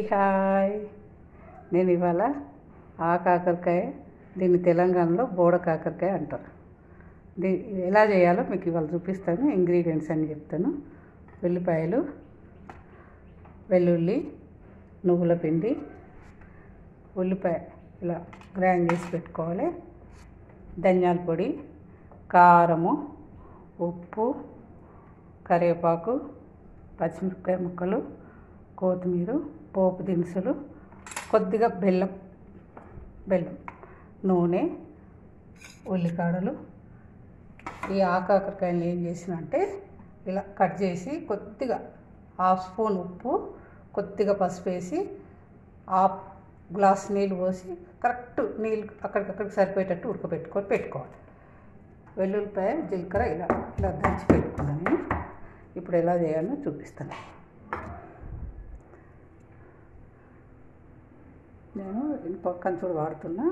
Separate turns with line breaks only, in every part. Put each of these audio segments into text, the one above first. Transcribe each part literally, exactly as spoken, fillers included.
Hi. నేను ఇవాళ ఆ కాకరకాయ, దీన్ని తెలంగాణలో బోడ కాకరకాయ అంటారు. దీ ఎలా చేయాలో మీకు ఇవాళ చూపిస్తాను. ఇంగ్రీడియంట్స్ అని చెప్తాను. ఉల్లిపాయలు, వెల్లుల్లి, నువ్వుల పిండి, ఉల్లిపాయ ఇలా గ్రైండ్ చేసి పెట్టుకోవాలి, ధనియాల పొడి, కారము, ఉప్పు, కరివేపాకు, పచ్చిమిరపకాయ ముక్కలు, కొత్తిమీర, పోపు దినుసులు, కొద్దిగా బెల్లం బెల్లం నూనె, ఉల్లికాడలు. ఈ ఆకాకరకాయలు ఏం చేసినంటే ఇలా కట్ చేసి కొద్దిగా హాఫ్ స్పూన్ ఉప్పు, కొద్దిగా పసుపు వేసి హాఫ్ గ్లాస్ నీళ్ళు పోసి కరెక్ట్ నీళ్ళు అక్కడికక్కడికి సరిపోయేటట్టు ఉడకబెట్టుకొని పెట్టుకోవాలి. వెల్లుల్లిపాయ, జీలకర్ర ఇలా ఇలా దంచి పెట్టుకున్నాను. ఇప్పుడు ఎలా చేయాలో చూపిస్తాను. నేను ఇనుప కంచుడు వాడుతున్నా.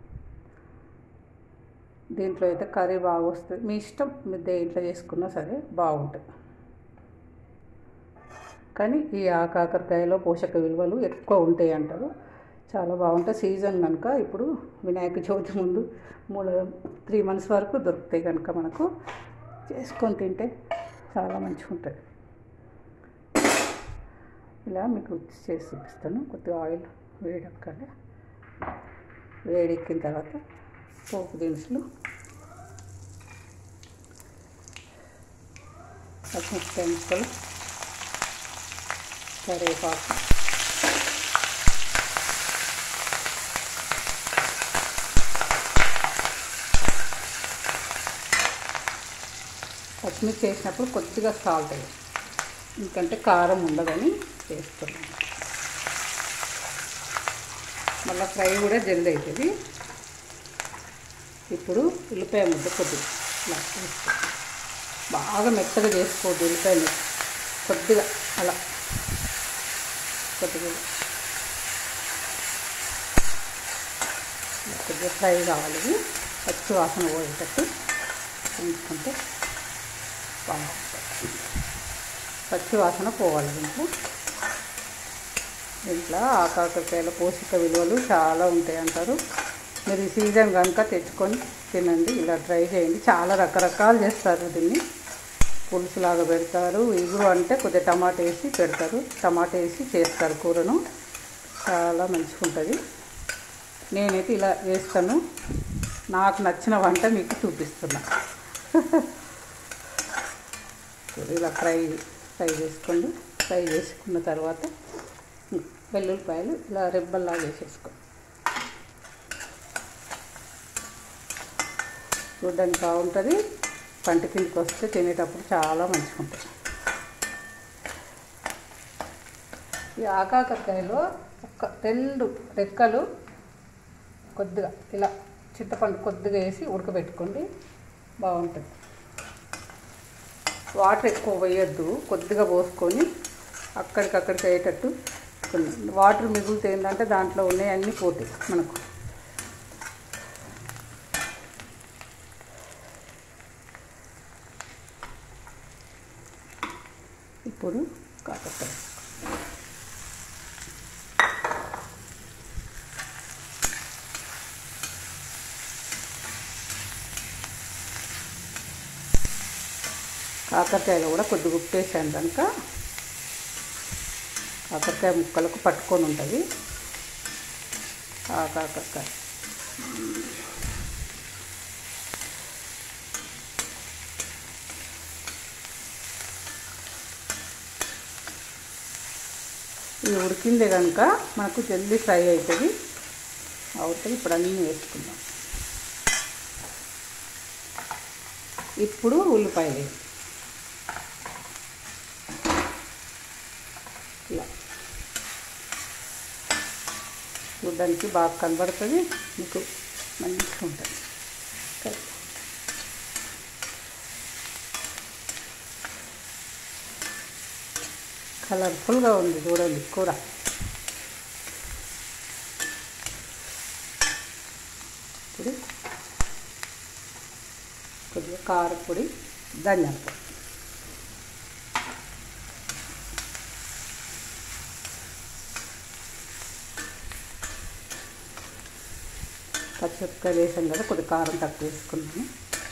దీంట్లో అయితే కర్రీ బాగా వస్తుంది. మీ ఇష్టం, మీరు దేంట్లో చేసుకున్నా సరే బాగుంటుంది. కానీ ఈ ఆకాకరకాయలో పోషక విలువలు ఎక్కువ ఉంటాయి అంటారు. చాలా బాగుంటుంది. సీజన్ కనుక ఇప్పుడు వినాయక చవితి ముందు మూడు త్రీ మంత్స్ వరకు దొరుకుతాయి కనుక మనకు చేసుకొని తింటే చాలా మంచిగా ఉంటుంది. ఇలా మీకు చేసి చూపిస్తాను. కొద్దిగా ఆయిల్ వేడెక్కాలి. వేడెక్కిన తర్వాత పోపు దినుసులు, పచ్చిమిరపకాయ ముక్కలు, కరివేపాకు, పచ్చిమిర్చి వేసినప్పుడు కొద్దిగా సాల్ట్ వేయాలి, ఎందుకంటే కారం ఉండదని వేస్తున్నాను. మళ్ళీ ఫ్రై కూడా జల్ది అవుతుంది. ఇప్పుడు ఉల్లిపాయ ముద్ద కొద్దిగా ఇలా వేసుకోండి. బాగా మెత్తగా చేసుకోవద్దు. ఉల్లిపాయలు కొద్దిగా అలా కొద్దిగా కొద్దిగా ఫ్రై కావాలి. పచ్చి వాసన పోయేటట్టు ఉంచుకుంటే బాగుంటుంది. పచ్చి వాసన పోవాలి. దీంట్లో దీంట్లో ఆకాకరకాయల పోషక విలువలు చాలా ఉంటాయి అంటారు. మీరు ఈ సీజన్ కనుక తెచ్చుకొని తినండి. ఇలా ట్రై చేయండి. చాలా రకరకాలు చేస్తారు. దీన్ని పులుసులాగా పెడతారు. ఇగురు అంటే కొద్దిగా టమాటా వేసి పెడతారు. టమాటా వేసి చేస్తారు కూరను. చాలా మంచిగా ఉంటుంది. నేనైతే ఇలా వేస్తాను. నాకు నచ్చిన వంట మీకు చూపిస్తున్నా. ఇలా ఫ్రై ఫ్రై చేసుకోండి. ఫ్రై చేసుకున్న తర్వాత వెల్లుల్లిపాయలు ఇలా రెబ్బల్లాగా వేసేసుకోండి. చూడడానికి బాగుంటుంది. పంట కిందకి వస్తే తినేటప్పుడు చాలా మంచిగా ఉంటుంది. ఈ ఆకాకరకాయలో ఒక రెండు రెక్కలు కొద్దిగా ఇలా చింతపండు కొద్దిగా వేసి ఉడకబెట్టుకోండి. బాగుంటుంది. వాటర్ ఎక్కువ వేయద్దు. కొద్దిగా పోసుకొని అక్కడికక్కడికి అయ్యేటట్టు. వాటర్ మిగులుతే ఏంటంటే దాంట్లో ఉన్నాయన్నీ పోతాయి మనకు. ఇప్పుడు కాకరకాయ కాకరకాయలో కూడా కొద్దిగా ఉప్పు వేసాను కనుక కాకరకాయ ముక్కలకు పట్టుకొని ఉంటుంది. ఆ కాకరకాయ ఇది ఉడికిందే కనుక మనకు జల్దీ ఫ్రై అవుతుంది. అవుతుంది. ఇప్పుడు అన్నీ వేసుకుందాం. ఇప్పుడు ఉల్లిపాయలు ఇలా చూడడానికి బాగా కనబడుతుంది. మీకు మంచిగా ఉంటుంది. కలర్ఫుల్గా ఉంది చూడండి కూర. ఇప్పుడు కొద్దిగా కారపొడి, ధనియాల పొడి, పచ్చిమిరపకాయ వేసాం కదా, కొద్దిగా కారం తక్కువ వేసుకున్నాను.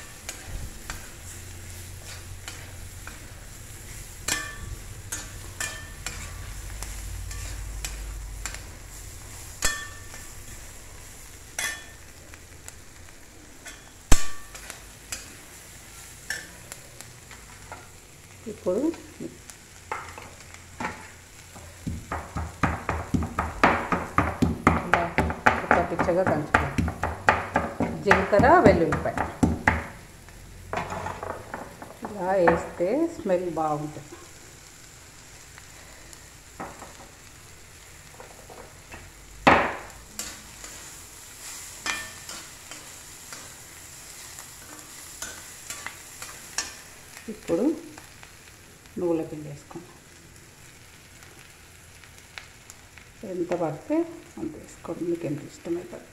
ఇప్పుడు ఇలా పిచ్చగా దంచుకోవాలి. జీలకర్ర వెల్లుల్లిపాయ ఇలా వేస్తే స్మెల్ బాగుంటుంది. ఇప్పుడు నువ్వుల పిండి వేసుకోండి. ఎంత పడితే అంత వేసుకోండి, మీకు ఎంత ఇష్టమైతే.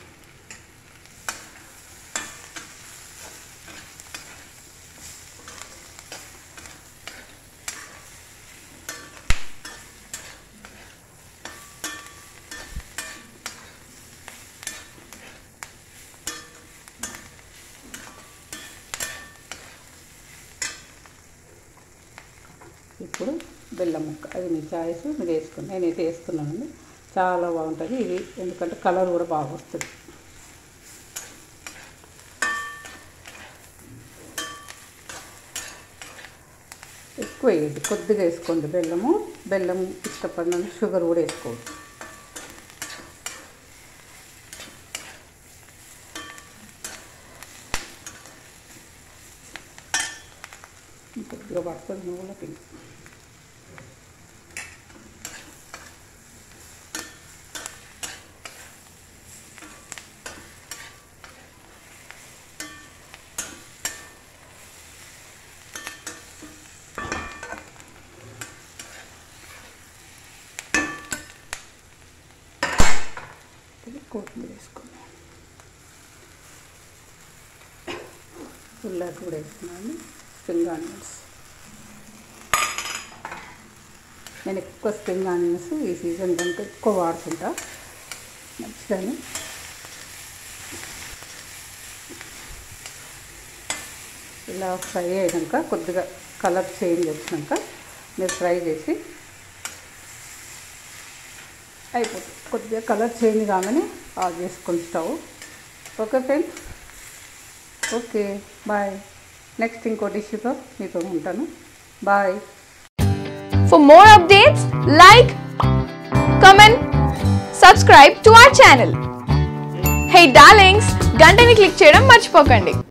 ఇప్పుడు బెల్లం ముక్క, అది మీ చాయిస్, మీరు వేసుకుని నేనైతే వేస్తున్నానండి. చాలా బాగుంటుంది ఇది, ఎందుకంటే కలర్ కూడా బాగా వస్తుంది. ఎక్కువ వేయండి, కొద్దిగా వేసుకోండి బెల్లము. బెల్లం ఇష్టపడిన షుగర్ కూడా వేసుకోవచ్చు. కొద్దిగా పడుతుంది నువ్వుల పిండి. కొత్తిమీర వేసుకున్నాను, ఉల్లాకు కూడా వేసుకున్నాను, స్ప్రింగ్ ఆనియన్స్. నేను ఎక్కువ స్ప్రింగ్ ఆనియన్స్ ఈ సీజన్ కనుక ఎక్కువ వాడుతుంటా, మంచిదని. ఇలా ఫ్రై అయినాక కొద్దిగా కలర్ చేంజ్ వచ్చినాక మీరు ఫ్రై చేసి అయిపోతుంది. కొద్దిగా కలర్ చేంజ్ కాగానే ఆఫ్ చేసుకొని stove. Okay friends, okay bye. Next ఇంకో డిష్తో మీతో ఉంటాను. Bye.
For more updates, like, comment, subscribe to our channel. Hey darlings, గంటని click చేయడం మర్చిపోకండి.